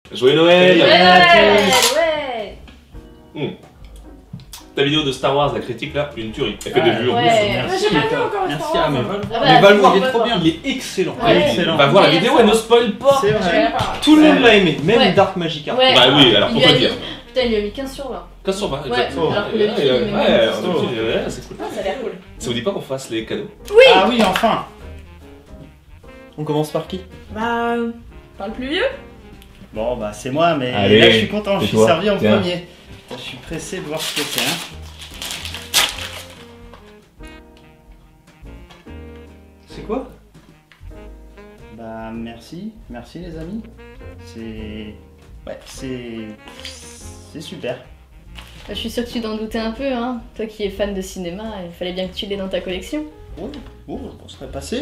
Joyeux Noël! Ouais. Ta vidéo de Star Wars, la critique là, une tuerie. Elle fait des vues en plus. Merci. J'ai pas vu encore le Merci, Star Wars. mais Ah bah, va le voir, il est va trop le bien. voir. Il est excellent. Ouais. Excellent. Va voir la vidéo, elle ne spoil pas! C'est Je vrai. vais pas. Tout le monde l'a aimé, même Ouais. Dark Magic Art. Ouais. Bah oui, alors Il faut lui pas a le dire. mis- Putain, il lui a mis 15 sur 20. 15 sur 20, Ouais, exactement. alors que le film, il est même C'est cool. Ah, ça a l'air cool. Ça vous dit pas qu'on fasse les cadeaux? Ah oui, enfin. On commence par qui? Bah. Parle plus vieux. Bon bah c'est moi, mais Allez, là je suis content, je et suis toi, servi en tiens. premier. Je suis pressé de voir ce que c'est. Hein. C'est quoi? Bah merci les amis. C'est... Ouais, c'est super. Je suis sûre que tu t'en doutais un peu, hein. Toi qui es fan de cinéma, il fallait bien que tu l'aies dans ta collection. Oh, on serait passé,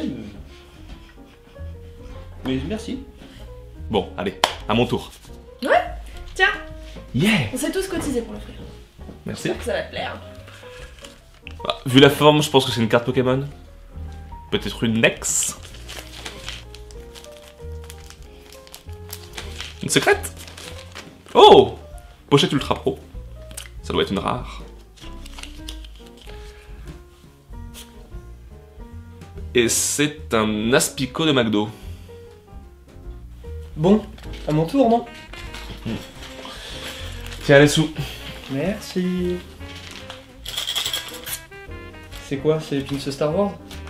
mais merci. Bon, allez, à mon tour. Tiens, Yeah! on s'est tous cotisés pour l'offrir. Merci. J'espère que ça va te plaire. Bah, vu la forme, je pense que c'est une carte Pokémon. Peut-être une Nex. Une secrète? Oh! Pochette Ultra Pro. Ça doit être une rare. Et c'est un Aspico de McDo. Bon, à mon tour, non? Tiens les sous. Merci. C'est quoi? C'est les pins Star Wars?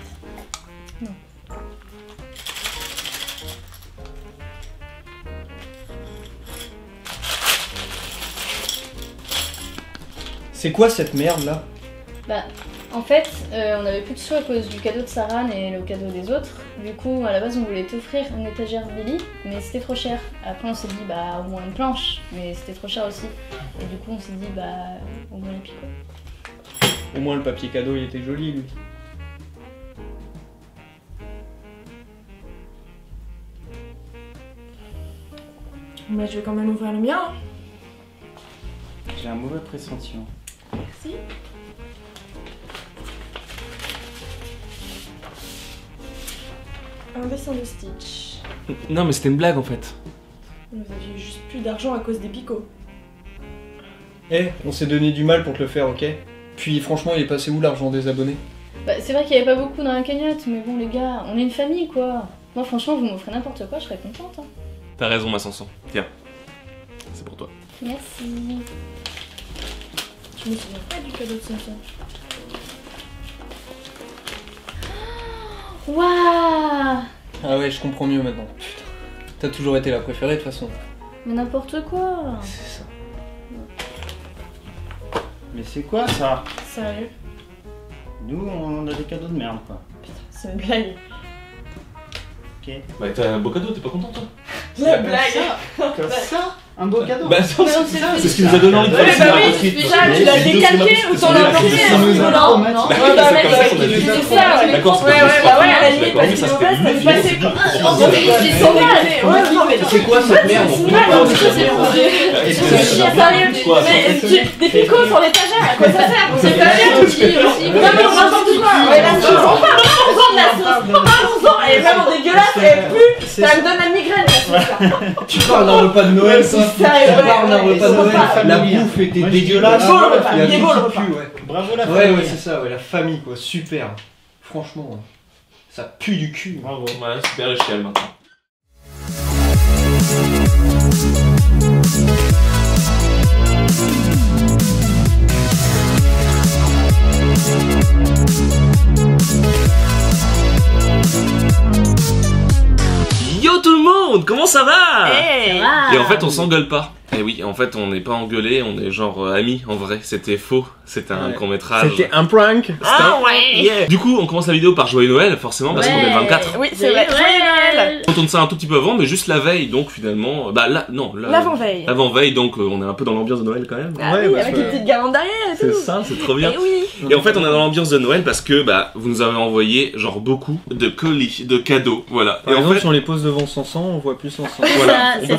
C'est quoi cette merde là? Bah, en fait, on avait plus de sous à cause du cadeau de Saran et le cadeau des autres. Du coup, à la base, on voulait t'offrir une étagère Billy, mais c'était trop cher. Après, on s'est dit, bah, au moins une planche, mais c'était trop cher aussi. Et du coup, on s'est dit, bah, au moins les picots. Au moins le papier cadeau il était joli lui. Mais je vais quand même ouvrir le mien. J'ai un mauvais pressentiment. Merci. Un dessin de Stitch. Non mais c'était une blague en fait. Vous aviez juste plus d'argent à cause des picots. Eh, on s'est donné du mal pour te le faire, ok? Puis franchement, il est passé où l'argent des abonnés? Bah, c'est vrai qu'il y avait pas beaucoup dans la cagnotte, mais bon, les gars, on est une famille quoi. Moi, franchement, vous m'offrez n'importe quoi, je serais contente. Hein. T'as raison ma Sanson. Tiens. C'est pour toi. Merci. Je me souviens pas du cadeau de Samson. Waouh! Ah ouais, je comprends mieux maintenant. Putain. T'as toujours été la préférée de toute façon. Mais n'importe quoi. C'est ça. Mais c'est quoi ça? Sérieux? Nous on a des cadeaux de merde quoi. Putain, c'est une blague. Ok. Bah t'as un beau cadeau, t'es pas content toi? La blague! Comme ça? Un beau cadeau? Bah Mais on s'est fait- c'est ce qui nous a donné envie de Ouais, faire bah le oui, cinéma. déjà, tu l'as décalqué, autant l'importer. Non, non. Bah, Ouais, bah, c'est ouais, comme bah, ça qu'on a ouais, fait. c'est ça, ouais. D'accord, Ouais, ouais, bah ouais, à la limite, d'accord, parce mais que ça c'est c'était mauvaise, une t'as passé vidéo. ils sont mal. Ouais, non, mais C'est quoi cette merde? c'est mal, en plus, c'est pour des. C'est chier, sérieux. Quoi, Mais des picots sur l'étagère, à quoi ça sert? C'est pas bien aussi. Vraiment, n'importe quoi. Ouais, la sauce, parlons-en de la sauce. Parlons-en, elle est vraiment dégueulasse, elle pue. Ça me donne la migraine, la sauce là. Tu parles d'un repas de Noël, ça? Sérieux, Tu parles d'un ouais, repas de ouais, Noël, ouais, la ouais. bouffe était Moi, je dis dégueulasse. beau le repas, Il y a il est tout beau le qui repas. pue, ouais. Bravo la Ouais, famille. ouais, c'est ça, ouais, la famille quoi, super. Franchement, ouais. Ça pue du cul. Bravo. Ouais, super les chiens maintenant. Yo tout le monde, comment ça va? Et en fait on s'engueule pas. Et oui, en fait on n'est pas engueulé, on est genre amis en vrai, c'était faux, c'était un Ouais. court-métrage. C'était un prank. Ah ouais, yeah. Du coup on commence la vidéo par Joyeux Noël forcément parce qu'on est le 24. Oui, c'est vrai. Joyeux Noël. On tourne ça un tout petit peu avant mais juste la veille donc finalement, bah là, non, là, L'avant-veille. L'avant-veille donc on est un peu dans l'ambiance de Noël quand même. Ah Ouais, oui, parce avec que- les petites guirlandes derrière et tout. C'est ça, c'est trop bien. Et oui. Et en fait on est dans l'ambiance de Noël parce que bah vous nous avez envoyé genre beaucoup de colis, de cadeaux, voilà. Par Et en exemple, fait, si on les pose devant Sansan, on voit plus Sansan. voilà, on c'est peut faire l'essai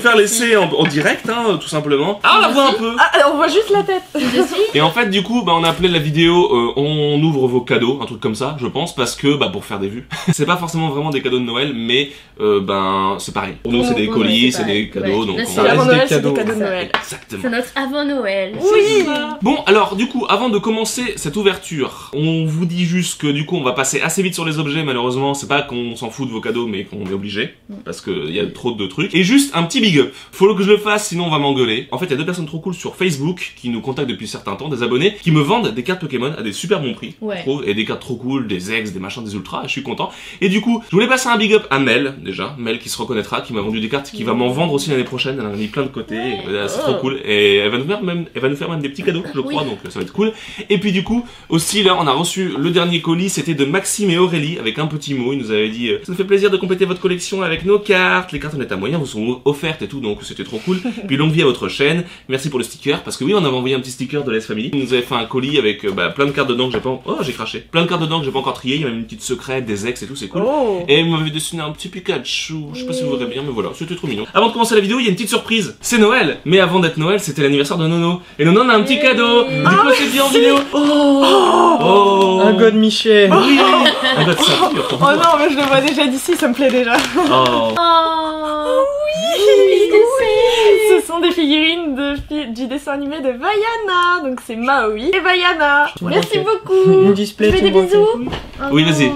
commencer en direct, hein, tout simplement. Ah, on la voit un peu. Ah, on voit juste la tête. Et en fait, du coup, on a appelé la vidéo on ouvre vos cadeaux, un truc comme ça, je pense, parce que, pour faire des vues. C'est pas forcément vraiment des cadeaux de Noël, mais c'est pareil. Pour nous, c'est des colis, c'est des cadeaux, donc ça reste des cadeaux de Noël. Exactement. C'est notre avant Noël. Oui. Bon, alors, du coup, avant de commencer cette ouverture, on vous dit juste que, du coup, on va passer assez vite sur les objets, malheureusement. C'est pas qu'on s'en fout de vos cadeaux, mais qu'on est obligé, parce qu'il y a trop de trucs. Et juste un petit big up. Faut que je le fasse, sinon on va m'engueuler. En fait, il y a 2 personnes trop cool sur Facebook qui nous contactent depuis un certain temps, des abonnés, qui me vendent des cartes Pokémon à des super bons prix, je trouve, et des cartes trop cool, des ex, des machins, des ultras, et je suis content. Et du coup, je voulais passer un big up à Mel, déjà. Mel qui se reconnaîtra, qui m'a vendu des cartes, qui va m'en vendre aussi l'année prochaine. Elle en a mis plein de côté, c'est trop cool. Et elle va nous faire même des petits cadeaux, je crois, donc ça va être cool. Et puis du coup, aussi là, on a reçu le dernier colis, c'était de Maxime et Aurélie, avec un petit mot. Ils nous avaient dit ça nous fait plaisir de compléter votre collection avec nos cartes. Les cartes en état moyen vous sont offertes et tout, donc c'était trop cool. Puis longue vie à votre chaîne. Merci pour le sticker, parce que oui, on avait envoyé un petit sticker de l'S Family. Ils nous avaient fait un colis avec plein de cartes dedans que j'ai pas... Oh, j'ai craché. Plein de cartes dedans que j'ai pas encore triées. Il y avait une petite secrète, des ex et tout, c'est cool. Et ils m'avaient dessiné un petit Pikachu. Je sais pas si vous verrez bien, mais voilà, c'était trop mignon. Avant de commencer la vidéo, il y a une petite surprise. C'est Noël, mais avant d'être Noël, c'était l'anniversaire de Nono. Et Nono on a un petit cadeau. Du coup, c'est dit en vidéo. Un God Michel. Oui, un God Saphir. Oh non, mais je le vois déjà d'ici, ça me plaît déjà. Ce sont des figurines du dessin animé de Vaiana. Donc c'est Maui et Vaiana. Merci beaucoup. Display, tu fais des bisous. Oui, vas-y.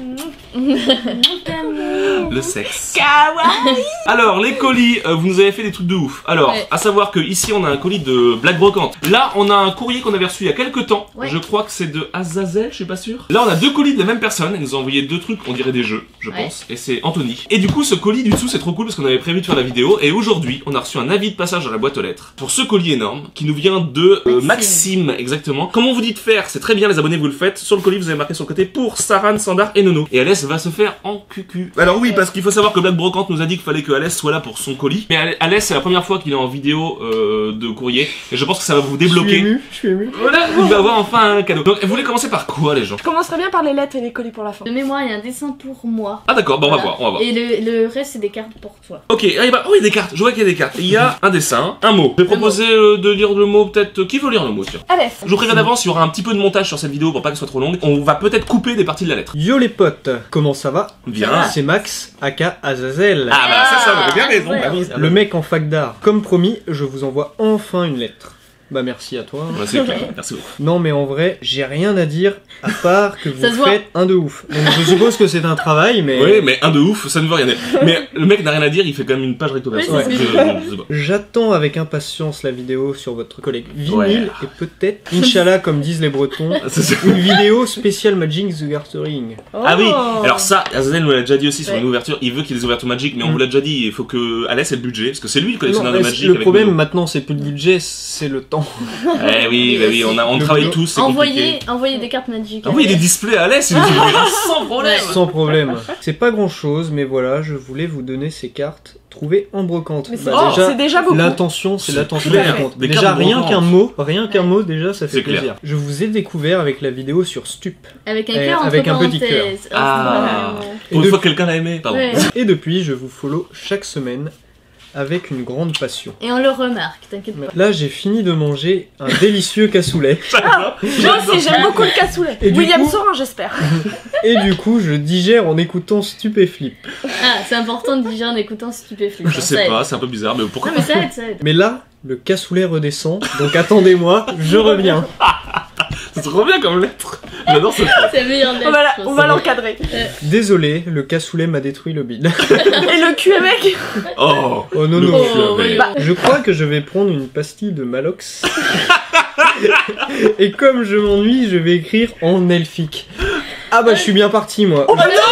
Le sexe. Kawaii. Alors, les colis, vous nous avez fait des trucs de ouf. Alors, à savoir que ici on a un colis de Black Brocante. Là, on a un courrier qu'on avait reçu il y a quelques temps. Je crois que c'est de Azazel, je suis pas sûr. Là, on a 2 colis de la même personne. Elle nous a envoyé 2 trucs, on dirait des jeux, je pense. Et c'est Anthony. Et du coup, ce colis du dessous, c'est trop cool parce qu'on avait prévu de faire la vidéo. Et aujourd'hui, on a reçu un avis de passage dans la boîte aux lettres pour ce colis énorme qui nous vient de Maxime, exactement. Comme on vous dit de faire, c'est très bien, les abonnés, vous le faites. Sur le colis, vous avez marqué sur le côté pour Saran, Sandar et Nono. Et Alès va se faire en cucu. Alors oui, parce qu'il faut savoir que Black Brocante nous a dit qu'il fallait que Alès soit là pour son colis. Mais Alès, c'est la première fois qu'il est en vidéo de courrier. Et je pense que ça va vous débloquer. Je suis ému. Voilà, il va avoir enfin un cadeau. Donc, vous voulez commencer par quoi, les gens? Je commencerai bien par les lettres et les colis pour la fin. De mémoire, il y a un dessin pour moi. Ah d'accord, bon, on va voir. Et le reste, c'est des cartes pour toi. Ok, il y a des cartes, je vois qu'il y a des cartes. Il y a un dessin, un mot. Je vais proposer de lire le mot, peut-être... Qui veut lire le mot, tiens? Alès. Je vous préviens d'avance, il y aura un petit peu de montage sur cette vidéo pour pas qu'elle soit trop longue. On va peut-être couper des parties de la lettre. Yo les potes, comment ça va? Bien. C'est Max, aka Azazel. Ah bah ça, vous avez bien raison. Ouais. Bah oui, Le mec en fac d'art. Comme promis, je vous envoie enfin une lettre. Bah merci à toi. Ouais, c'est clair, merci beaucoup. Non mais en vrai, j'ai rien à dire à part que Ça se vous voit. faites un de ouf. Donc je suppose que c'est un travail, mais... Oui, mais un de ouf, ça ne veut rien dire. Mais le mec n'a rien à dire, il fait quand même une page recto verso. Oui, c'est Je sais pas. J'attends avec impatience la vidéo sur votre collègue vinyle Ouais. et peut-être, Inch'Allah comme disent les Bretons, C'est ça. une vidéo spéciale Magic the Gathering. Ah oui, alors ça, Azazel nous l'a déjà dit aussi sur Ouais. une ouverture, il veut qu'il y ait des ouvertures Magic, mais on vous l'a déjà dit, il faut que Alès ait le budget, parce que c'est lui le collectionneur Non, de mais Magic. le avec problème Nono. maintenant c'est plus le budget, c'est le temps. Eh oui, bah oui, on Le travaille boulot. tous, c'est compliqué. Envoyez des cartes Magic. Ah oui, il y a des displays à Alès, il nous ouvrira sans problème. Sans problème. C'est pas grand chose, mais voilà, je voulais vous donner ces cartes trouvées en brocante. Mais c'est déjà beaucoup. L'intention, c'est l'attention clair. qui compte. Des Déjà, cartes rien brocantes. qu'un mot, déjà, ça fait C'est clair. plaisir. Je vous ai découvert avec la vidéo sur Stup. Avec un Et cœur entre avec un petit parenthèses. Ah. c'est Pour une Et fois que quelqu'un l'a aimé, pardon. Ouais. Et depuis, je vous follow chaque semaine avec une grande passion. Et on le remarque, t'inquiète pas. Là, j'ai fini de manger un délicieux cassoulet. Moi aussi, j'aime beaucoup le cassoulet. Et du William coup- Saurin, j'espère. Et du coup, je digère en écoutant Stup et Flip. Ah, c'est important de digérer en écoutant Stupéflip. Je sais pas, c'est un peu bizarre, mais pourquoi? Non mais ça aide, ça aide. Mais là, le cassoulet redescend, donc attendez-moi, je reviens. C'est trop bien comme lettre. J'adore ce truc. C'est la meilleure lettre. je pense. On va l'encadrer. Désolé, le cassoulet m'a détruit le bide. Et le cul avec. Oh. Oh non, Le non. cul Oh, avec. oui. Bah, Je crois que je vais prendre une pastille de Malox. Et comme je m'ennuie, je vais écrire en elfique. Ah bah je suis bien parti moi.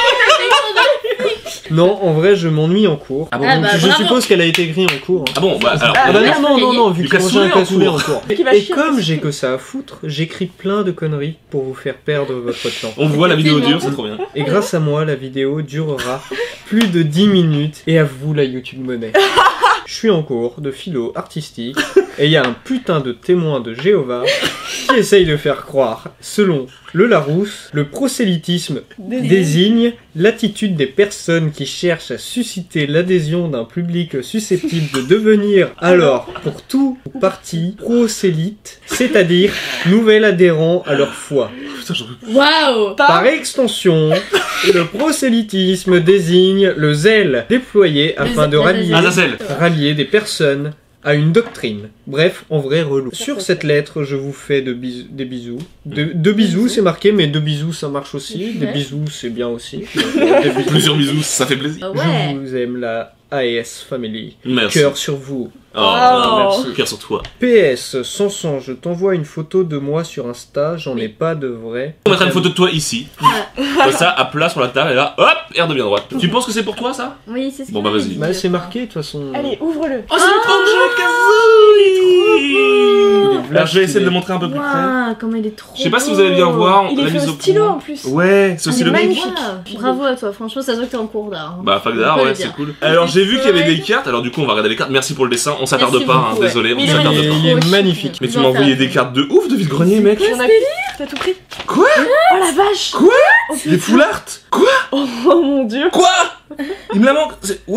Non, en vrai, je m'ennuie en cours. Ah bon? Ah bah, je bravo. suppose qu'elle a été écrite en cours. Ah bon, bah alors. Ah bah Ah, non, vu Du que j'ai un cassoulet en cassoulet cours. en cours. Qui va Et chier comme aussi. j'ai que ça à foutre, j'écris plein de conneries pour vous faire perdre votre temps. On voit la vidéo Effectivement. dure, c'est trop bien. Et grâce à moi, la vidéo durera plus de 10 minutes. Et à vous, la YouTube monnaie. Je suis en cours de philo artistique et il y a un putain de témoin de Jéhovah qui essaye de faire croire, selon le Larousse, le prosélytisme désigne l'attitude des personnes qui cherchent à susciter l'adhésion d'un public susceptible de devenir alors, pour tout ou partie, prosélyte, c'est-à-dire nouvel adhérent à leur foi. Putain, j'en peux plus. Waouh. Par extension, le prosélytisme désigne le zèle déployé afin de rallier des personnes à une doctrine. Bref, en vrai relou. Sur cette lettre, je vous fais des bisous. Deux bisous, c'est marqué, mais 2 bisous, ça marche aussi. Des bisous, c'est bien aussi. Donc, Plusieurs bisous, ça fait plaisir. Ah ouais. Je vous aime, la AS Family. Merci. Cœur sur vous. Merci. Cœur sur toi. PS, Sanson, je t'envoie une photo de moi sur Insta, j'en ai pas de vrai. On mettra une photo de toi ici. Comme ça, à plat sur la table, et là, hop, et redevient droite. Tu penses que c'est pour toi ça? Oui, c'est ce Bon, qu'il bah, m'a vas-y. dit. Bah, c'est marqué de toute façon. Allez, ouvre-le. Oh, c'est le Banjo-Kazooie. Alors, je vais essayer de le montrer un peu plus près. Waouh, comme il est trop. Je sais pas si vous allez bien voir. Il on est l'a fait mise au au stylo point. en plus. Ouais, c'est Ah, aussi il le est même. magnifique. Bravo à toi, franchement, ça se voit que t'es en cours d'art. Bah, fac d'art, On peut ouais, le c'est dire. cool. Alors, j'ai vu qu'il y avait des cartes. Alors, du coup, on va regarder les cartes. Merci pour le dessin. On s'attarde Merci pas, hein, beaucoup, ouais. désolé, on Il est s'attarde magnifique. pas. Il est Trop magnifique. chic. Mais tu m'as envoyé des cartes de ouf de vide-grenier, mec. On a... T'as tout pris. Quoi? Oh la vache. Quoi? Oh, Des full art? Quoi? Oh mon dieu. Quoi? Il me la manque. C'est... What?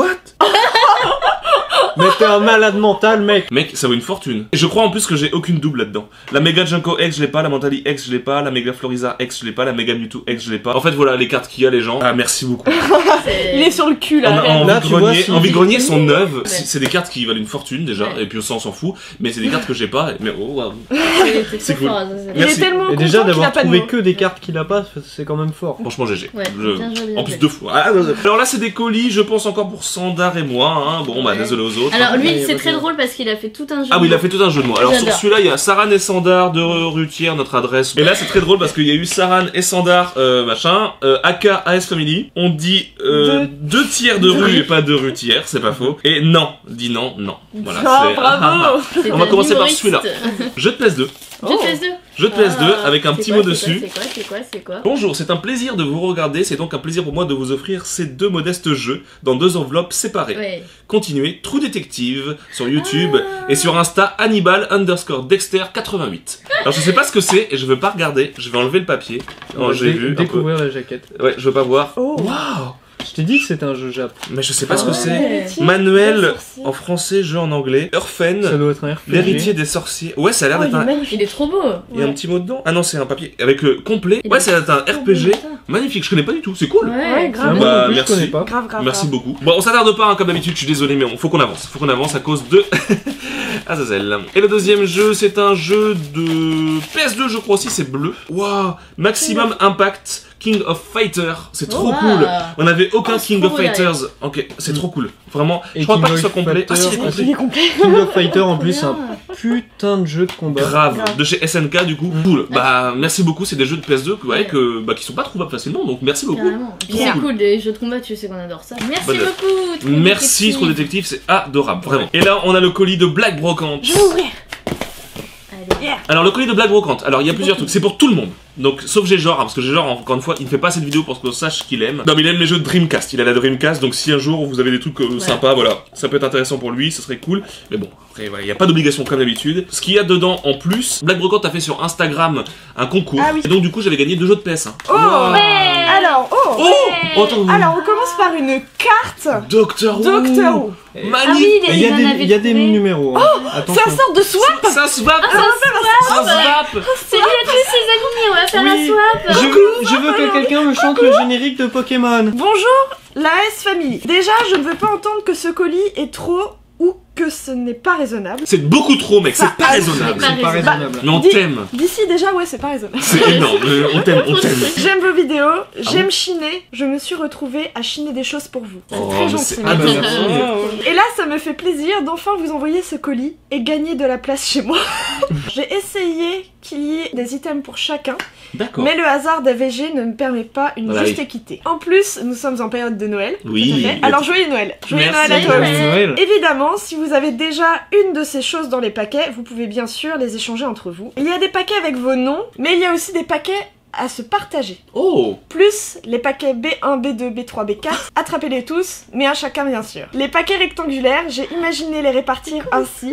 Mais t'es un malade mental, mec. Mec, ça vaut une fortune. Et je crois en plus que j'ai aucune double là-dedans. La Mega Junko X, je l'ai pas. La Mentali X, je l'ai pas. La Mega Floriza X, je l'ai pas. La Mega Mewtwo X, je l'ai pas. En fait, voilà les cartes qu'il y a, les gens. Ah, merci beaucoup. Il est sur le cul là. Là, tu vois, si- En vide-grenier, sont neuves. Ouais. C'est des cartes qui valent une fortune déjà. Ouais. Et puis ça, on s'en fout. Mais c'est des cartes que j'ai pas. Mais oh, waouh. C'est cool. fort, Il Merci. est tellement Et content déjà qu'il a d'avoir pas de trouvé nom. que des cartes qu'il a pas, c'est quand même fort. Franchement, GG. Ouais, Je- bien joué, bien En plus, joué. 2 fois. Ah, alors là, c'est des colis, je pense encore pour Sandar et moi. Hein. Bon, bah, Ouais. désolé aux autres. Alors lui, Ouais, c'est vas-y. très drôle parce qu'il a fait tout un jeu. Ah oui, il a fait tout un jeu de mots. Alors sur J'adore. celui-là, il y a Saran et Sandar de Rutière, notre adresse. Et là, c'est très drôle parce qu'il y a eu Saran et Sandar, machin, AK AS Family. On dit 2 tiers de rue et pas de Rutière, c'est pas faux. Et non, dit non, non. Voilà. Oh, c'est- bravo. C'est On va un commencer par humoriste. celui-là. Jeu de PS2. Jeu de PS2. Jeu de PS2 avec un C'est petit quoi, mot c'est quoi, dessus. C'est quoi Bonjour, c'est un plaisir de vous regarder, c'est donc un plaisir pour moi de vous offrir ces 2 modestes jeux dans 2 enveloppes séparées. Ouais. Continuez, True Détective sur YouTube et sur Insta Hannibal_Dexter88. Alors je sais pas ce que c'est et je veux pas regarder, je vais enlever le papier. Oh, j'ai vu un peu. Découvrir la jaquette. Ouais, je veux pas voir. Oh. Waouh. Je t'ai dit que c'était un jeu Jap. Mais je sais pas ce que Ouais. c'est. Tiens, Manuel le sorcier. en français, jeu en anglais. Ça Orphan, doit être un RPG. l'héritier des sorciers. Ouais, ça a l'air Oh, d'être il est un... magnifique. Il est trop beau. Il y a un petit mot dedans. Ah non, c'est un papier avec complet. Il Ouais, est ça a l'air d'être un RPG. Magnifique, je connais pas du tout, c'est cool. Ouais, Ouais, grave. Moi Bah, non plus, merci. je connais pas. Grave, grave. Merci grave. beaucoup. Bon, on s'attarde pas, hein, comme d'habitude, je suis désolé, mais faut qu'on avance. Faut qu'on avance à cause de Azazel. Et le deuxième jeu, c'est un jeu de PS2, je crois aussi, c'est bleu. Waouh, Maximum Impact, King of Fighter. C'est trop Wow. cool. On n'avait aucun Oh, c'est King trop of beau, Fighters. Ok, c'est trop cool. Vraiment, Et je crois King pas qu'il of soit complet. Ah si, il est Fighter, complet. Il est complet. King of Fighter en plus, c'est bien. un putain de jeu de combat. Grave, Grave. de chez SNK du coup. Cool. Bah merci beaucoup, c'est des jeux de PS2 qui sont pas trouvables facilement, donc merci beaucoup. Carrément. Et puis Bien. c'est cool, les jeux de combat, tu sais qu'on adore ça. Merci Bonne œuvre. beaucoup. True Merci Detective. True Détective, c'est adorable, vraiment. Et là on a le colis de Black Brocante. Je vais ouvrir. Allez. Alors le colis de Black Brocante, alors il y a plusieurs trucs, c'est pour tout le monde. Donc sauf G-Genre, hein, parce que G-Genre encore une fois il ne fait pas cette vidéo pour qu'on sache qu'il aime. Non mais il aime les jeux de Dreamcast, il a la Dreamcast, donc si un jour vous avez des trucs sympas, voilà, ça peut être intéressant pour lui, ça serait cool. Mais bon, après voilà, il n'y a pas d'obligation comme d'habitude. Ce qu'il y a dedans en plus, Black Brocante a fait sur Instagram un concours, Ah oui. et donc du coup j'avais gagné 2 jeux de PS1. Oh. Alors, oh. Oh, attends, Alors, on commence par une carte. Doctor Who. Doctor Who. Ah oui, Magnifique. Et il y a en des, avait il y a des trouvé. numéros. Hein. C'est Attention. un sort de swap. Ça swap. Ah, Ça swap. Salut à tous les amis, on va faire Oui. la swap. Je veux que quelqu'un me chante le générique de Pokémon. Bonjour, la S Family. Déjà, je ne veux pas entendre que ce colis est trop ou que ce n'est pas raisonnable. C'est beaucoup trop, mec, Ça c'est pas a- raisonnable. c'est C'est pas raisonnable. raisonnable. Mais on Dis- t'aime. D'ici déjà, ouais, c'est pas raisonnable. C'est énorme. On t'aime, on t'aime. J'aime vos vidéos, j'aime bon chiner. Je me suis retrouvée à chiner des choses pour vous. C'est Oh, très mais gentil. c'est merci. adorable. Et là, ça me fait plaisir d'enfin vous envoyer ce colis et gagner de la place chez moi. J'ai essayé qu'il y ait des items pour chacun, D'accord. mais le hasard d'AVG ne me permet pas une Bah juste oui. équité. En plus, nous sommes en période de Noël. Oui. Tout à fait. Alors, joyeux Noël. Joyeux Merci. Noël à toi Joyeux aussi. Noël. Évidemment, si vous avez déjà une de ces choses dans les paquets, vous pouvez bien sûr les échanger entre vous. Il y a des paquets avec vos noms, mais il y a aussi des paquets à se partager. Oh. Plus les paquets B1, B2, B3, B4, attrapez-les tous, mais un chacun bien sûr. Les paquets rectangulaires, j'ai imaginé les répartir ainsi.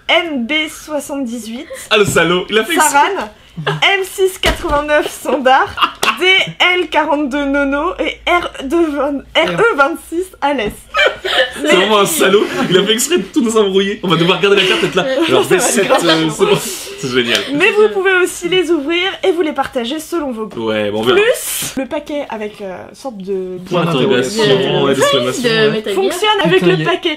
MB78, Ah le salaud, il a fait exprès. Saran, M689 Standard, DL42 Nono et RE26 Alès. C'est vraiment un salaud, il a fait exprès de tout nous embrouiller. On va devoir garder la carte, être là. Alors B7, c'est bon. C'est génial. Mais vous pouvez aussi les ouvrir et vous les partager selon vos goûts. Ouais, bon, on verra. Plus le paquet avec sorte de Point d'interrogation, ouais, d'exclamation. De ouais. Metal Gear. fonctionne avec Putain, le paquet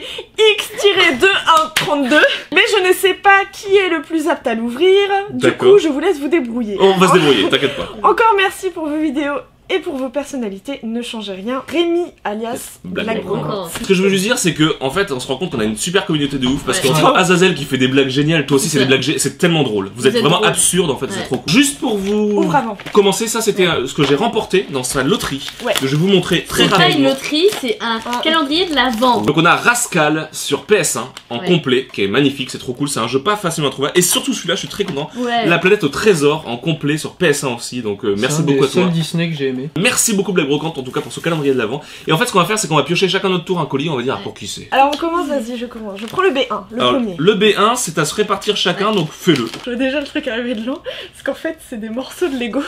X-2132, mais je ne sais pas qui est le plus apte à l'ouvrir. Du D'accord. coup, je vous laisse vous débrouiller. On va se débrouiller, t'inquiète pas. Encore merci pour vos vidéos et pour vos personnalités. Ne changez rien. Rémi alias Blague Black Brocante. Brocante. Ce que je veux juste dire, c'est que, en fait, on se rend compte qu'on a une super communauté de ouf. Parce Ouais. qu'entre Azazel qui fait des blagues géniales, toi aussi, c'est C'est des ça. blagues c'est tellement drôle. Vous êtes êtes vraiment drôle. absurde, en fait, c'est Ouais. trop cool. Juste pour vous Ouvre avant. commencer, ça c'était ce que j'ai remporté dans sa loterie. Ouais. Que je vais vous montrer très C'est pas une rapidement. loterie, c'est un calendrier de l'Avent. Donc on a Rascal sur PS1 en Ouais. complet, qui est magnifique, c'est trop cool, c'est un jeu pas facilement à trouver. Et surtout celui-là, je suis très content. Ouais. La planète au trésor en complet sur PS1 aussi, donc merci beaucoup à toi. C'est un des seuls Disney que j'ai aimé. Merci beaucoup Black Brocante en tout cas pour ce calendrier de l'avant. Et en fait ce qu'on va faire c'est qu'on va piocher chacun notre tour un colis, on va dire pour qui c'est. Alors on commence, vas-y, je commence. Je prends le B1, le Alors, premier. le B1 c'est à se répartir chacun, donc fais-le. Je vois déjà le truc arriver de long, parce qu'en fait, c'est des morceaux de Lego.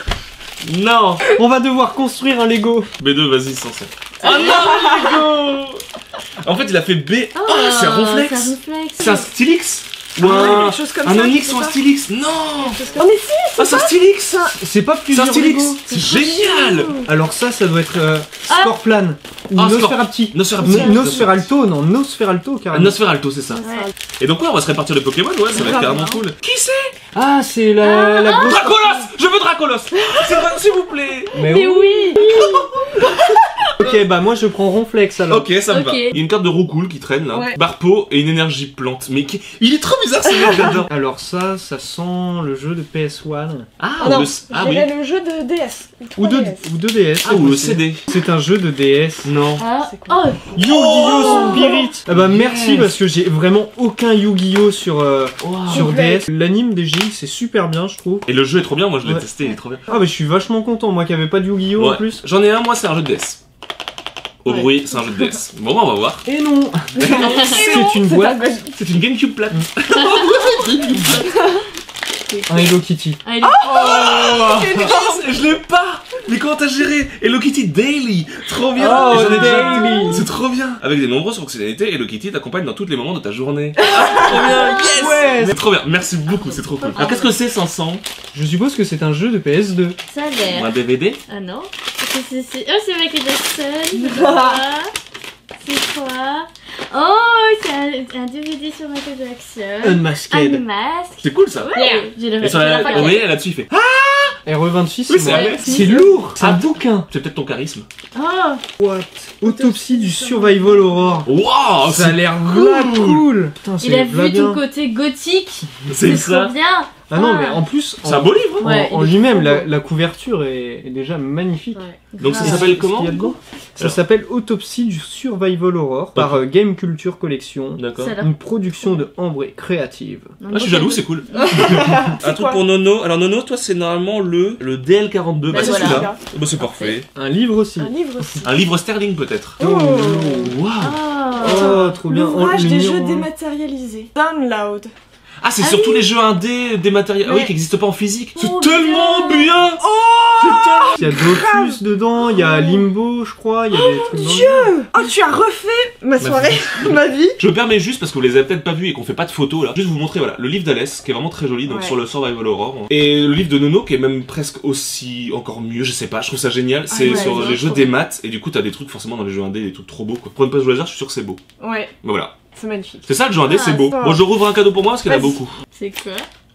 Non. On va devoir construire un Lego. B2 vas-y sans ça. Oh non Lego. En fait il a fait B. Oh, Oh, c'est un Ronflex. C'est un Ronflex. C'est un Stylix. Ou Ouais, un, quelque chose comme un ça, Onyx je sais ou un pas. Stylix. Non. Oh mais si. Ah c'est un Stylix. C'est pas C'est un plusieurs Stylix. Lego. C'est génial. Alors ça doit être Scorplan. Ou Ah, Nosferapti. Nosferatu. Nosferalto, non, Nosferalto Ah, carrément. Nosferalto c'est ça. Ouais. Et donc ouais on va se répartir les Pokémon, ouais ça va être grave, carrément hein. cool. Qui c'est? Ah, c'est la grosse. Dracolos. Je veux Dracolos. S'il vous plaît. Mais Mais oui. oui. Ok, bah moi je prends Ronflex alors. Ok, ça me va. Ok. Il y a une carte de Roucoule qui traîne là. Ouais. Barpo et une énergie plante. Mais il est trop bizarre ce mec, j'adore. Alors ça sent le jeu de PS1. Ah, Oh non, oui. j'irais le jeu de DS. Ou de, 3DS. ou de DS. Ah, ou le c'est- CD. C'est un jeu de DS. Non. Ah. C'est cool. Oh. Yu-Gi-Oh! Spirit! Ah bah merci Yes. parce que j'ai vraiment aucun Yu-Gi-Oh! sur Complet. DS. L'anime des GX c'est super bien je trouve. Et le jeu est trop bien, moi je l'ai Ouais. testé, il est trop bien. Ah bah je suis vachement content moi qui avait pas de Yu-Gi-Oh! en Ouais. plus. J'en ai un, moi c'est un jeu de DS. Au Ouais. bruit, c'est un jeu de DS. Bon, bah, on va voir. Et non! C'est une C'est boîte. pas C'est une GameCube plate. Un Hello Kitty. Ah, il est- Oh, je l'ai pas. Mais comment t'as géré Hello Kitty Daily. Trop bien. Oh, Et j'en ai déjà- Daily. C'est trop bien. Avec des nombreuses fonctionnalités, Hello Kitty t'accompagne dans tous les moments de ta journée. Trop bien. Yes. Ouais. C'est trop bien. Merci beaucoup, c'est trop cool. Alors qu'est-ce que c'est 500? Je suppose que c'est un jeu de PS2. Ça a l'air. Un DVD? Ah non. Oh, c'est Michael Jackson. Voilà. C'est quoi? Oh, c'est un DVD sur Michael Jackson. Unmasked. Unmasked. C'est cool ça. Ouais, j'ai le Et sur la, vous voyez là-dessus il fait. Ah, RE26, Oui, c'est moi. vrai. C'est lourd. C'est un bouquin. c'est peut-être ton charisme. Oh, What? Autopsie du Survival Horror. Waouh, Ça a l'air cool. cool. Putain, il a c'est vu v'là bien. ton côté gothique. c'est C'est ça. trop bien. Ah non, mais en plus, C'est un beau livre. en, Ouais, en il est lui-même, trop la, beau. la couverture est déjà magnifique. Ouais. Donc ça grave. s'appelle Qu'est-ce comment qu'il y a dedans Ça Alors. s'appelle Autopsie du Survival Horror par Game Culture Collection. D'accord. Ça a l'air- Une production de Ambré créative. Ah, je suis jaloux, c'est cool. Un truc quoi pour Nono. Alors Nono, toi c'est normalement le DL42. Bah Bah, c'est voilà. celui-là. Bah c'est parfait. Un livre aussi. Un livre aussi. Un livre sterling peut-être. Oh. Waouh. Oh, trop bien. L'ouvrage Le des numéro jeux un. dématérialisés. Download. Ah c'est Ah surtout oui. les jeux indés dématérialisés. Ah oui, Ouais. qui n'existent pas en physique. C'est Oh, tellement bien. bien. Il y a Dofus dedans, il y a Limbo, je crois, il y a des trucs dans le Dieu. Oh, tu as refait ma soirée, ma vie. Je me permets juste parce que vous les avez peut-être pas vus et qu'on fait pas de photos là. Juste vous montrer voilà le livre d'Alès qui est vraiment très joli donc Ouais. sur le Survival Horror et le livre de Nono qui est même presque aussi encore mieux. Je sais pas, je trouve ça génial. C'est ouais, sur c'est les jeux trop des maths et du coup t'as des trucs forcément dans les jeux indés des trucs trop beaux quoi. Pour une page de laser, je suis sûr que c'est beau. Ouais, Mais voilà. c'est magnifique. C'est ça le jeu indé, Ah, c'est beau. ça. Bon, je rouvre un cadeau pour moi parce qu'il y en a Vas-y. beaucoup. C'est quoi?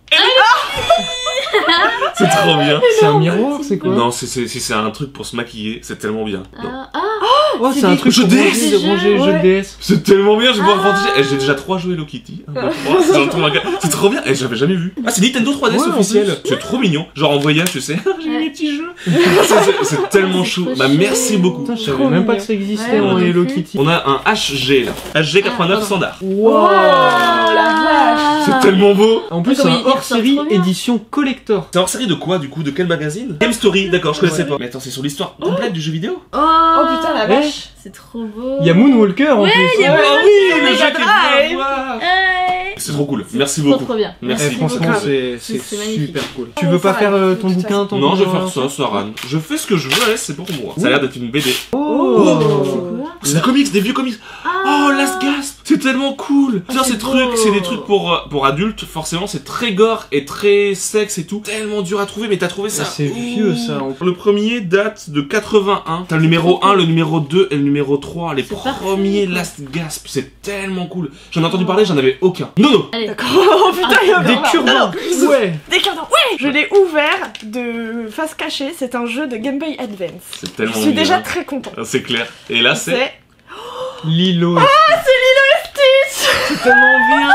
C'est trop bien. C'est un miroir, c'est quoi? Non, c'est un truc pour se maquiller, c'est tellement bien. Non. Ah, Oh, C'est c'est un des truc jeux pour DS. ranger, ranger les jeux de DS. C'est tellement bien, je vais pouvoir Ah. prendre. J'ai déjà 3 jeux Hello Kitty. 1, 2, 3. J'en trouve un. C'est trop bien. Et j'avais jamais vu. Ah, c'est Nintendo 3DS Ouais, en officiel. plus. C'est trop mignon. Genre en voyage, tu sais. J'ai Ouais. les petits jeux. C'est tellement chou. trop Bah, chou. merci beaucoup. Putain, je Trop savais même pas mignon. que ça existait Ouais, en moi non Hello plus. Kitty. On a un HG là. HG 89 Ah, standard. Wow. la vache. C'est tellement beau. En plus, Ah, c'est oui, un il ressort hors-série trop bien. édition collector. C'est hors série de quoi du coup? De quel magazine? Game Story, d'accord, je connaissais Ouais. pas. Mais attends, c'est sur l'histoire complète du jeu vidéo? Oh, Oh putain, la vache. c'est trop beau. Il y a Moonwalker en plus. il y a Ah Moonwalker. oui, le Mega jeu qui est bien à Drive. voir. Ouais. C'est trop cool, merci Trop beaucoup. trop bien. Eh, Merci. franchement, beaucoup. c'est C'est magnifique. super cool. Tu Ouais, veux ça pas va, faire de ton toute bouquin, ton Non, je vais bouquin, faire ça, Saran. Je fais ce que je veux, c'est pour moi. Ça a Oui. l'air d'être une BD. Oh, C'est quoi? C'est des comics, des vieux comics. Oh, Last Gasp. C'est tellement cool. Putain, c'est ces trucs, beau. c'est des trucs pour adultes. Forcément, c'est très gore et très sexe et tout. Tellement dur à trouver, mais t'as trouvé ça. c'est vieux, ça. Le premier date de 81. T'as le numéro 1, le numéro 2 et le numéro 3. Les C'est premiers parfait, quoi. Last Gasp. C'est tellement cool. J'en ai entendu parler, j'en avais aucun. Non. Allez. D'accord. Oh putain, il y a Des encore cure-dents. Ouais. Des cure-dents. Ouais. Je l'ai ouvert de face cachée. C'est un jeu de Game Boy Advance. C'est Je tellement suis bien. déjà très content. C'est clair. Et là, c'est... C'est Lilo. c'est tellement bien.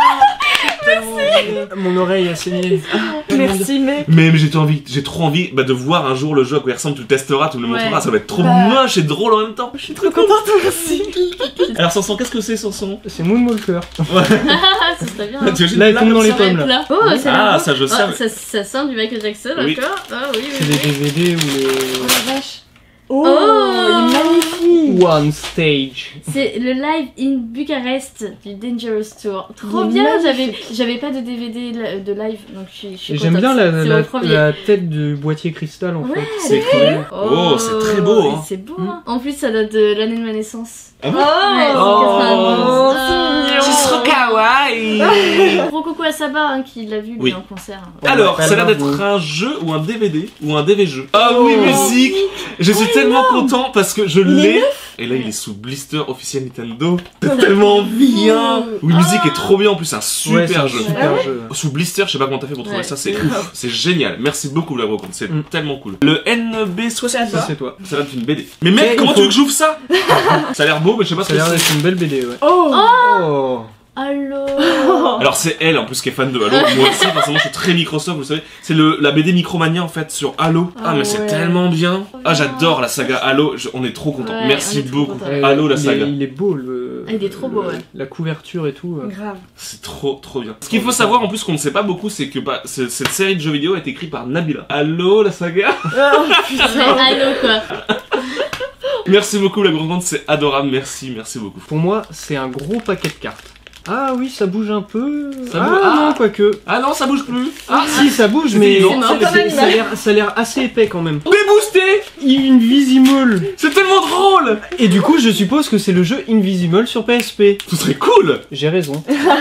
Mon oreille a saigné. Merci mec. Mais j'ai trop envie de voir un jour le jeu à quoi il ressemble, tu le testeras, tu me le Ouais. montreras, ça va être trop Bah. moche et drôle en même temps. Je suis trop contente aussi. Alors Sanson, qu'est-ce que c'est Sanson? C'est Moonwalker. Ah, ça serait bien. hein. Tu veux Là, il là, tombe dans comme les ça pommes, là. Oh, ça a Ah, l'air beau. ça, je Ah, sais. ça sent du Michael Jackson, Oui. d'accord. Ah oui, C'est oui. des DVD ou Oh la vache. Oh, Oh. il est magnifique. les One Stage. C'est le live in Bucarest du Dangerous Tour. Trop Il est bien, magnifique. j'avais pas de DVD de live, donc je suis Et j'aime contente. bien C'est mon premier. la tête du boîtier cristal en Ouais. fait. C'est cool. Oh, c'est très beau, hein. C'est beau, hein. En plus, ça date de l'année de ma naissance. Ah bon? Ouais, Oh. c'est 92. C'est mignon. kawaii. Gros coucou à Saba hein, qui l'a vu lui, Oui. en concert. Alors, ça a l'air Bravo. d'être un jeu ou un DVD ou un DV-jeu. Ah oui, musique. Je suis tellement content parce que je l'ai. Et là, il est sous blister officiel Nintendo. T'as tellement bien. Oui, musique est trop bien en plus, c'est un Ouais, c'est super un jeu. super jeu. Sous blister, je sais pas comment t'as fait pour trouver Ouais. ça, c'est ouf, c'est génial. Merci beaucoup, la brocante, c'est tellement cool. Le NB60, Ça c'est toi. ça a l'air d'être une BD. Mais mec, Ok, comment il tu veux faut- que j'ouvre ça? Ça a l'air beau, mais je sais pas ce Ça a que l'air c'est. d'être une belle BD, ouais. Oh. Oh. Allô. Alors c'est elle en plus qui est fan de Halo. Moi aussi, forcément, je suis très Microsoft, vous savez. C'est la BD Micromania en fait sur Halo. Ah, mais c'est ouais. tellement bien. Ah, j'adore la saga Halo. On est trop contents. Ouais, on Merci est trop beaucoup. contents. Halo, la il est- saga. Il est beau le. Ah, il est trop beau, ouais. La couverture et tout. Grave. C'est trop bien. Ce qu'il faut savoir en plus qu'on ne sait pas beaucoup, c'est que cette série de jeux vidéo a été écrite par Nabila. Halo, la saga. Ouais, allô quoi. Merci beaucoup la grande, c'est adorable. Merci beaucoup. Pour moi, c'est un gros paquet de cartes. Ah oui, ça bouge un peu. Ça ah bouge- ah. non, quoique. Ah non, ça bouge plus. Ah si, ça bouge, C'est mais vivant. ça a l'air assez épais quand même. Déboosté. Invisible. C'est tellement drôle. Et du coup, je suppose que c'est le jeu Invisible sur PSP. Ce serait cool. J'ai raison.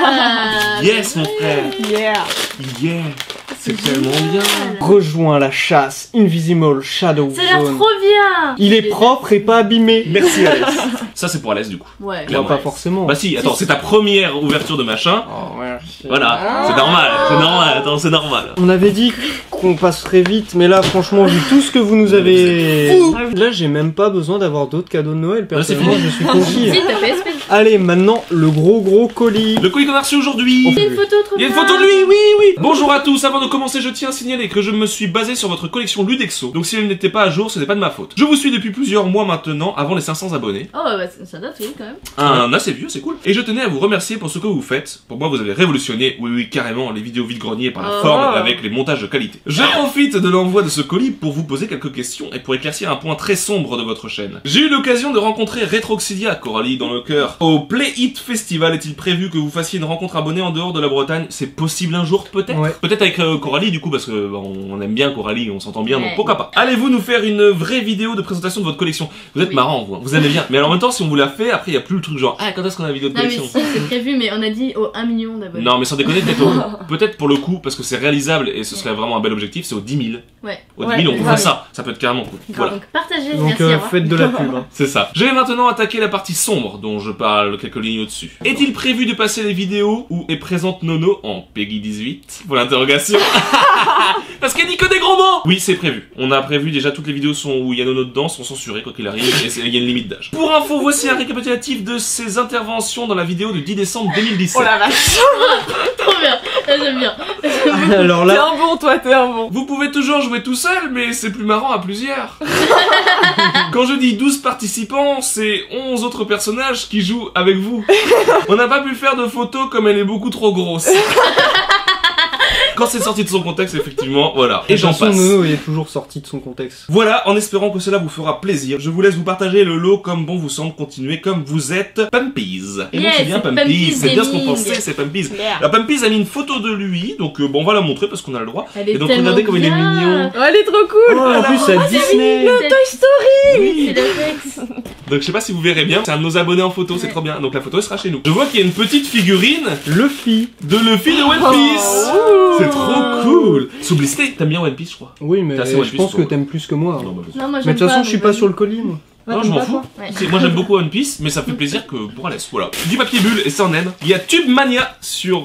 Ah, Yes mon frère. Yeah. Yeah. C'est tellement bien. Rejoins la chasse Invisible Shadow Ça a l'air Zone. trop bien. Il est propre et pas abîmé. Merci Alès. Ça c'est pour Alès du coup. Ouais. Bah, Clairement. pas forcément. Bah si, attends, c'est ta première ouverture de machin. Oh, merci. Voilà, c'est normal, attends, c'est normal. On avait dit qu'on passerait vite, mais là, franchement, vu tout ce que vous nous avez... Là, j'ai même pas besoin d'avoir d'autres cadeaux de Noël, Là, c'est personnellement, je suis conquis. Si, t'as PSP. Allez, maintenant, le gros colis. Le colis qu'on a reçu aujourd'hui. Il y a une photo trop Il y a une bien. photo de lui, oui. Bonjour à tous, avant de commencer, je tiens à signaler que je me suis basé sur votre collection Ludexo. Donc si elle n'était pas à jour, ce n'est pas de ma faute. Je vous suis depuis plusieurs mois maintenant, avant les 500 abonnés. Oh bah ça date oui quand même. Un assez vieux, c'est cool. Et je tenais à vous remercier pour ce que vous faites. Pour moi, vous avez révolutionné, oui, carrément, les vidéos vide-grenier par la Oh. forme et avec les montages de qualité. Je profite de l'envoi de ce colis pour vous poser quelques questions et pour éclaircir un point très sombre de votre chaîne. J'ai eu l'occasion de rencontrer Retroxidia, Coralie dans le cœur, au Play It Festival. Est-il prévu que vous fassiez une rencontre abonnée en dehors de la Bretagne? C'est possible un jour, peut-être? Ouais. Peut-être avec Coralie, du coup, parce que bah, on aime bien Coralie, on s'entend bien, donc Ouais. pourquoi pas. Allez-vous nous faire une vraie vidéo de présentation de votre collection? Vous êtes Oui. marrant, vous aimez bien. Mais en même temps, si on vous l'a fait, après, il y a plus le truc genre, ah, quand est-ce qu'on a la vidéo de Non mais collection? si c'est prévu mais on a dit au 1 million d'abonnés. Non, mais sans déconner, peut-être pour le coup, parce que c'est réalisable et ce serait vraiment un bel objectif, c'est aux 10 000. Ouais. Aux Ouais, 10 000, on grave. fait ça. Ça peut être carrément cool. Voilà. Donc partagez, Donc, merci. au revoir. faites de la pub. Hein. C'est ça. Je vais maintenant attaquer la partie sombre dont je parle quelques lignes au-dessus. Est-il prévu de passer les vidéos où est présente Nono en Peggy 18? Pour l'interrogation. Parce qu'elle dit que des gros mots. Oui, c'est prévu. On a prévu déjà toutes les vidéos où il y a Nono dedans sont censurées quoi qu'il arrive et il y a une limite d'âge. Pour info, voici un récapitulatif de ses interventions dans la vidéo du 10 décembre 2017. Oh la vache. Trop bien. Là, j'aime bien. Alors T'es là, un bon, toi, t'es un bon. Vous pouvez toujours jouer tout seul, mais c'est plus marrant à plusieurs. Quand je dis 12 participants, c'est 11 autres personnages qui jouent avec vous. On n'a pas pu faire de photos comme elle est beaucoup trop grosse. Quand c'est sorti de son contexte, effectivement, voilà. Et De j'en toute façon, passe. Nono, il est toujours sorti de son contexte. Voilà, en espérant que cela vous fera plaisir, je vous laisse vous partager le lot comme bon vous semble, continuer comme vous êtes. Pumpies. Et donc Yes, c'est bien c'est Pumpies, Pumpies c'est bien ce qu'on Gaming. pensait, c'est Pumpies. Claire. Alors Pumpies a mis une photo de lui, donc bon, on va la montrer parce qu'on a le droit. Elle est Et donc tellement regardez comme il est bien. mignon. Oh, elle est trop cool. Oh, en plus, c'est Disney. C'est Toy Story. Oui. c'est le sexe. Donc je sais pas si vous verrez bien, c'est un de nos abonnés en photo, c'est trop bien. Donc la photo elle sera chez nous. Je vois qu'il y a une petite figurine Luffy. de Luffy de One Piece. Oh. C'est trop cool. Sous blister, t'aimes bien One Piece, je crois. Oui, mais T'as assez je One Piece, pense que toi. t'aimes plus que moi. Non, bah, Non, moi Mais j'aime de toute façon, pas, je suis mais pas vas-y. sur le colis, moi. Non, je t'aimes m'en pas, fous. toi Ouais. Moi j'aime beaucoup One Piece, mais ça fait plaisir que pour Alès, voilà. Du papier bulle et ça en aide. Il y a Tube Mania sur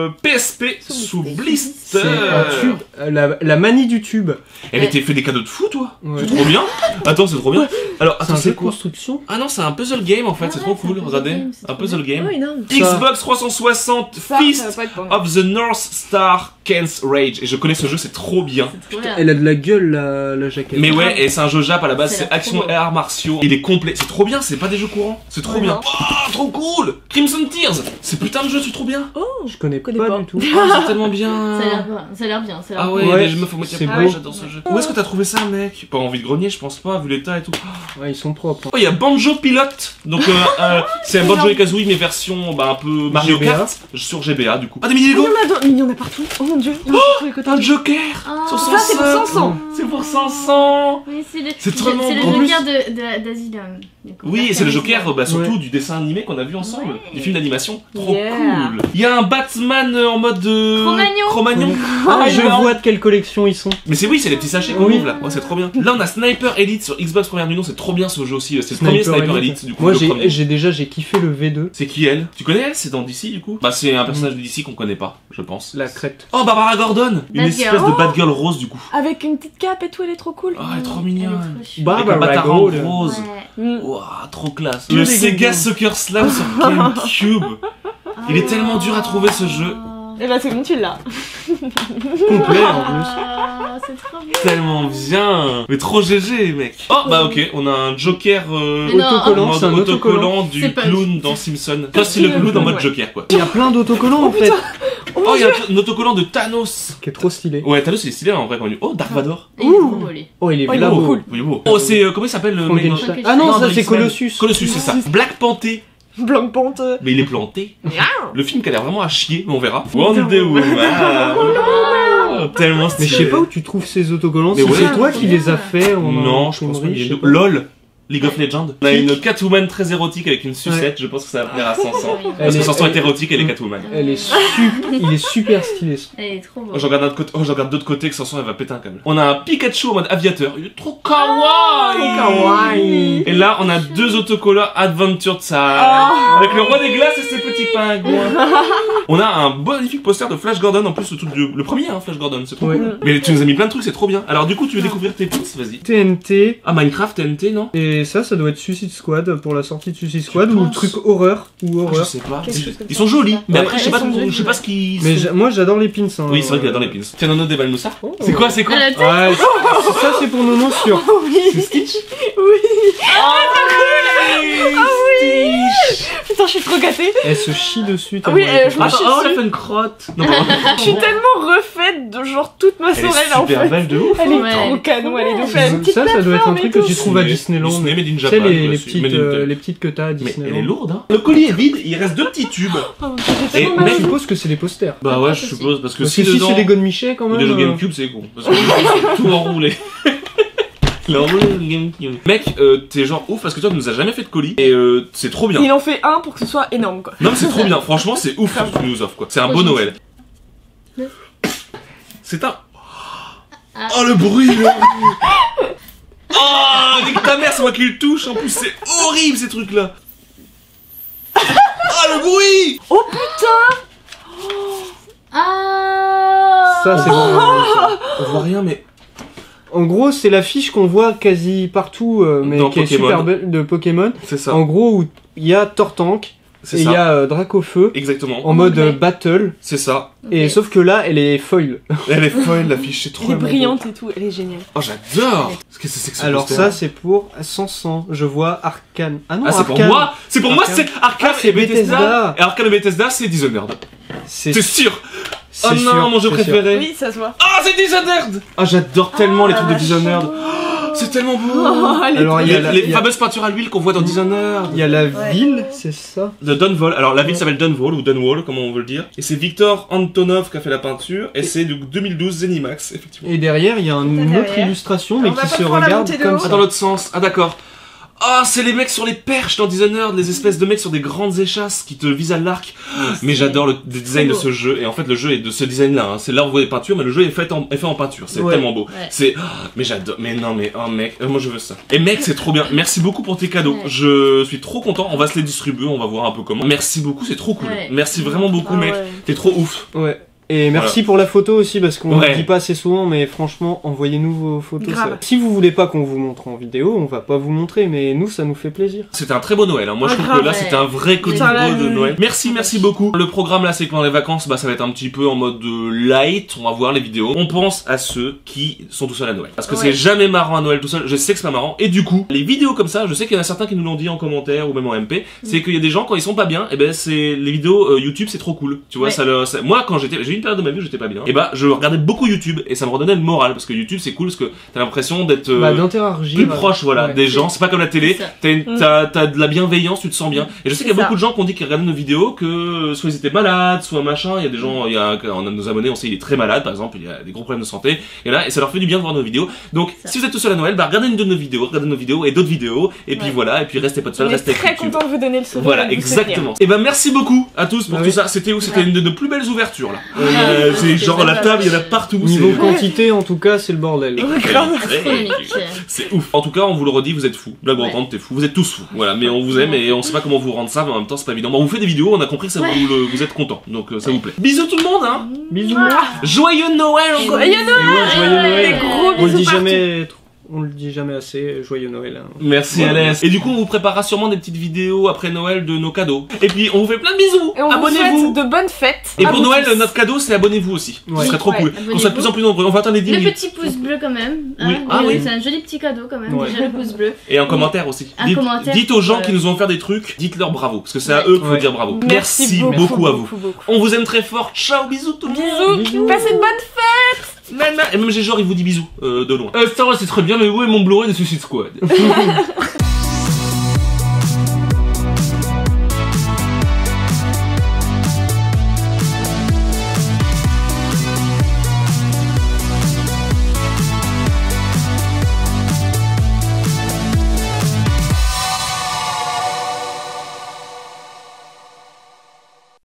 PSP sous blister. C'est un tube. La manie du tube. Elle était fait des cadeaux de fou, toi. Ouais. C'est trop bien. Attends, c'est trop bien. Alors, C'est attends, un jeu c'est de quoi? construction. Ah non, c'est un puzzle game en fait, c'est Ah trop ouais, c'est cool. un puzzle Regardez, game, c'est un trop puzzle game. Oh, énorme. Xbox 360 Ça Fist va pas être pour nous. of the North Star Kens Rage. Et je connais ce jeu, c'est trop bien. C'est trop bien. Elle a de la gueule, la jaquette. Mais ouais, et c'est un jeu Jap à la base, C'est c'est l'air action trop beau. et arts martiaux. Il est complet, c'est trop bien, c'est pas des jeux courants, c'est trop Ouais, bien. non. Oh, trop cool. Crimson Tears, c'est putain de jeu, c'est trop bien. Je connais Connais pas pas. du tout. Oh, c'est tellement bien. Ça a l'air bien, ça a l'air bien. Ça a l'air Ah bien. ouais, Ouais, les meufs au moitié c'est poil, beau. j'adore ce jeu. Où est-ce que t'as trouvé ça, mec? Pas envie de grogner, je pense pas, vu l'état et tout. Ouais, ils sont propres. Oh, il y a Banjo Pilote. Donc, c'est un Banjo et Kazooie, mais version un peu Mario GBA. Kart sur GBA, du coup. Ah, des Mais il y mini-Lego. en a d'autres. Mais il y en a partout. Oh mon dieu. Il y en a partout les côtés. Un Joker. Ah, Sur Ça, c'est pour 500. C'est pour 500. Oui, c'est le, C'est vraiment c'est le beau. Joker d'Asylum. du coup. Oui, c'est le Joker, bah, surtout Ouais. du dessin animé qu'on a vu ensemble, Ouais. du film d'animation. Trop Yeah. cool. Il y a un Batman en mode Cro-Magnon. Cro-Magnon. Ah, je énorme. vois de quelle collection ils sont. Mais c'est oui, c'est les petits sachets qu'on Oui. ouvre là. Ouais, c'est trop bien. Là, on a Sniper Elite sur Xbox première du nom, c'est trop bien ce jeu aussi. C'est le premier Sniper Elite du coup. Moi, le premier. j'ai kiffé le V2. C'est qui elle? Tu connais elle? C'est dans DC du coup? Bah, c'est un personnage de DC qu'on connaît pas, je pense. La crête. Oh, Barbara Gordon! Une Batgirl. espèce de Batgirl rose du coup. Avec une petite cape et tout, elle est trop cool. Oh, elle est trop Elle est mignonne. trop chou. Bah, Avec un Barbara bâtard Gordon. rose. Ouais. Mm. Ouah, trop classe. Que Le des Sega gagons. Soccer Slam sur GameCube. Il est tellement dur à trouver ce jeu. Et bah, c'est bon, tu l'as. Complet en plus. Ah, c'est trop bien. Tellement bien. Mais trop GG, mec. Oh, bah ok, on a un Joker Mais non, autocollant, en mode c'est un autocollant du C'est pas- clown dans Simpson. Toi, c'est le clown en mode Ouais. Joker, quoi. Il y a plein d'autocollants en fait. Oh, il y a un autocollant de Thanos. Qui est trop stylé. Ouais, Thanos, il est stylé en vrai quand il... Oh, Dark Vador. Il est trop beau, lui. Oh, il est Oh, il est là beau. beau. cool. Il est beau. Oh, c'est... comment il s'appelle le mec dans- Frankenstein. Ah non, Non, ça dans c'est X-Men. Colossus. Colossus, c'est ça. Black Panther. Blanc pente. Mais il est planté. Le film qui a l'air vraiment à chier, mais on verra. Wonder Wonder Woman. Oh, tellement Mais stylé. je sais pas où tu trouves ces autocollants. Mais Si ouais. c'est toi qui les as fait en Non, je pense pas. imprimerie, Il y je a sais pas. LOL. League of Legends. On a une Catwoman très érotique avec une sucette, Ouais. je pense que ça va plaire à 500. Parce Elle que est- 500 est elle- érotique, elle est Catwoman. Elle est il est super stylé. Elle est trop beau. Oh, je regarde d'autre côté, oh, je regarde d'autre côté que 500 elle va péter un câble. On a un Pikachu en mode aviateur. Il est trop kawaii. Kawaii. Et là, on a deux autocollants Adventure Time. Avec le roi des glaces et ses petits pingouins. On a un magnifique poster de Flash Gordon. En plus, le premier, hein, Flash Gordon, c'est trop Ouais. cool. Mais tu nous as mis plein de trucs, c'est trop bien. Alors, du coup, tu veux découvrir tes potes, vas-y. TNT. Ah, Minecraft, TNT, non? Et ça doit être Suicide Squad pour la sortie de Suicide Squad ou penses le truc horreur ou Ah, je horreur. sais pas. Quelque chose comme Ils ça. sont jolis, mais Ouais. après, je Elles sont sais jolies, pas ce qu'ils Mais sont. moi j'adore les pins. Hein. Oui, c'est vrai qu'il adore les pins. Tiens, Nono, déballe-nous ça. Oh. C'est quoi, c'est quoi? Elle a tête. Ouais, ça c'est pour Nono sûr. Oui. Stitch? Oui. Stitch. Putain, je suis trop gâtée. Elle se chie dessus. Ah oui, tellement elle est je me Ah, chie oh, elle dessus. fait une crotte. Non, pardon. Je suis tellement refaite de genre toute ma Elle est sorelle en super fait. belle de ouf. Elle est Ouais, trop elle est canon, elle est de trop ouf. Elle a une petite Ça doit être un plateforme truc et que tout. tu trouves à Disneyland. Disney Made in Tu Japan. sais, les dessus, petites, Made in Japan. les petites que t'as à Mais Disneyland. elle est lourde, hein. Le colis est vide, il reste deux petits tubes. Oh, j'ai Et tellement Mais mal. je suppose que c'est les posters. Bah ouais, pas je possible. suppose, parce que Parce si que si dedans... c'est des Godemiché quand Ou même. des jeux GameCube, c'est con. Parce que c'est tout enroulé. Il a enroulé le GameCube. Mec, t'es genre ouf parce que toi, tu nous as jamais fait de colis. Et c'est trop bien. Il en fait un pour que ce soit énorme quoi. Non, mais c'est trop bien. Franchement, c'est ouf ce que tu nous offres, quoi. C'est un Trop beau gentil. Noël. C'est un... Oh, le bruit, là. Oh, nique ta mère, c'est moi qui le touche. En plus, c'est horrible, ces trucs-là. Oh, le bruit. Oh putain. Ah. Ça c'est bon. On voit rien, mais... En gros, c'est l'affiche qu'on voit quasi partout, mais Dans qui est Pokémon. super belle de Pokémon. C'est ça. En gros, où il y a Tortank C'est et il ça. y a Dracofeu Exactement. en mode anglais. battle. C'est ça. Et sauf que là, elle est foil. Elle est folle, l'affiche. C'est trop Elle est beau. brillante et tout, elle est géniale. Oh, j'adore. Qu'est-ce que c'est que ce Alors poster ça, c'est pour 500. Je vois Arcane. Ah non, Ah, c'est pour Arcane. moi. C'est pour moi, Arcane. c'est Arcane Ah, c'est et Bethesda. Bethesda. Et Arcane et Bethesda, c'est Dishonored. C'est C'est sûr. Oh C'est non, sûr, mon jeu c'est sûr. préféré. Oui, ça se voit. Ah, c'est Dishonored. Ah, j'adore tellement les trucs de la Dishonored. chance. C'est tellement beau. Oh, elle est Alors, trop il y a Les, la- les il y a- fameuses peintures à l'huile qu'on voit dans Dishonored. Il y a la Ouais. ville, c'est ça? De Dunwall. Alors la ville s'appelle Dunwall ou Dunwall, comme on veut le dire. Et c'est Victor Antonov qui a fait la peinture. Et c'est de 2012 Zenimax, effectivement. Et derrière, il y a une autre derrière. illustration, On mais va qui pas se prendre la regarde montée de comme haut. Ah, ça. dans l'autre sens. Ah, d'accord. Ah, c'est les mecs sur les perches dans Dishonored, les espèces de mecs sur des grandes échasses qui te visent à l'arc. Mais j'adore le design de beau. ce jeu. Et en fait, le jeu est de ce design-là. Hein. C'est là où on voit les peintures, mais le jeu est fait en peinture. C'est Ouais. tellement beau. Ouais. C'est. Mais j'adore. Mais non, mais oh mec, moi je veux ça. Et mec, c'est trop bien. Merci beaucoup pour tes cadeaux. Ouais. Je suis trop content. On va se les distribuer. On va voir un peu comment. Merci beaucoup, c'est trop cool. Ouais. Merci vraiment beaucoup, Ah mec. ouais. T'es trop ouf. Ouais. Et merci pour la photo aussi, parce qu'on Ouais. le dit pas assez souvent, mais franchement, envoyez-nous vos photos. Grave. ça- Si vous voulez pas qu'on vous montre en vidéo, on va pas vous montrer, mais nous, ça nous fait plaisir. C'était un très beau Noël. Hein. Moi, je Ah, trouve grave, que là, ouais. c'était un vrai colis Putain, là, de Noël. Merci beaucoup. Le programme là, c'est que pendant les vacances, bah, ça va être un petit peu en mode light. On va voir les vidéos. On pense à ceux qui sont tout seuls à Noël. Parce que Ouais. c'est jamais marrant à Noël tout seul. Je sais que c'est pas marrant. Et du coup, les vidéos comme ça, je sais qu'il y en a certains qui nous l'ont dit en commentaire ou même en MP. C'est qu'il y a des gens, quand ils sont pas bien, et ben, c'est les vidéos YouTube, c'est trop cool. Tu vois, Ouais. moi, quand j'ai eu une période de ma vie où j'étais pas bien, et bah, je regardais beaucoup YouTube et ça me redonnait le moral. Parce que YouTube, c'est cool parce que t'as l'impression d'être Bah, d'interagir. plus proche, voilà, Ouais. des gens. C'est pas comme la télé. C'est ça. T'as de la bienveillance, tu te sens bien. Et je sais C'est qu'il y a ça. beaucoup de gens qui ont dit qu'ils regardaient nos vidéos que soit ils étaient malades, soit machin. Il y a des gens, on a nos abonnés, on sait il est très malade, par exemple, il y a des gros problèmes de santé. Et là, et ça leur fait du bien de voir nos vidéos. Donc, Ça. si vous êtes tout seul à Noël, bah regardez une de nos vidéos, regardez nos vidéos et d'autres vidéos. Et puis Ouais. voilà, et puis restez pas tout seul, On est restez avec très YouTube. content de vous donner le sourire. Voilà, et de vous soutenir. exactement. Et ben merci beaucoup à tous pour Ah tout oui. ça. C'était où? C'était une de nos plus belles ouvertures là. Ouais, C'est genre c'est la pas table, il y en a mal. partout. Niveau c'est- quantité, en tout cas, c'est le bordel. Astronomique. C'est ouf. En tout cas, on vous le redit, vous êtes fous. Blague Ouais. entente, t'es fous. Vous êtes tous fous. Voilà, mais on vous aime et on sait pas comment vous rendre ça, mais en même temps, c'est pas évident. Bon, on vous fait des vidéos, on a compris que ça Ouais. vous êtes contents. Donc, ça vous plaît. Bisous tout le monde, hein. Bisous. Joyeux Noël encore. Joyeux Et ouais, joyeux Noël. Des gros On le bisous dit partout. jamais, on le dit jamais assez. Joyeux Noël. Hein. Merci Alès. Et du coup, on vous préparera sûrement des petites vidéos après Noël de nos cadeaux. Et puis, on vous fait plein de bisous. Et on vous Abonnez-vous. souhaite de bonnes fêtes. Et à pour vous Noël, tous. notre cadeau, c'est abonnez-vous aussi. Ouais. Ce serait trop Ouais, cool. abonnez-vous. On soit de plus en plus nombreux. On va atteindre les 10 Le 000. petit pouce bleu quand même. Oui. Ah oui. C'est un joli petit cadeau quand même. Ouais. Déjà le pouce bleu. Et en commentaire aussi. Un commentaire. Dites aux gens Ouais. qui nous ont fait des trucs, dites-leur bravo. Parce que c'est à Ouais. eux qu'il faut Ouais. dire bravo. Merci beaucoup à vous. beaucoup. On vous aime très fort. Ciao, bisous tout le monde. Bisous. Passez une bonne fête. Et même j'ai genre il vous dit bisous de loin. Star Wars c'est très bien mais où est mon Blu-ray de Suicide Squad?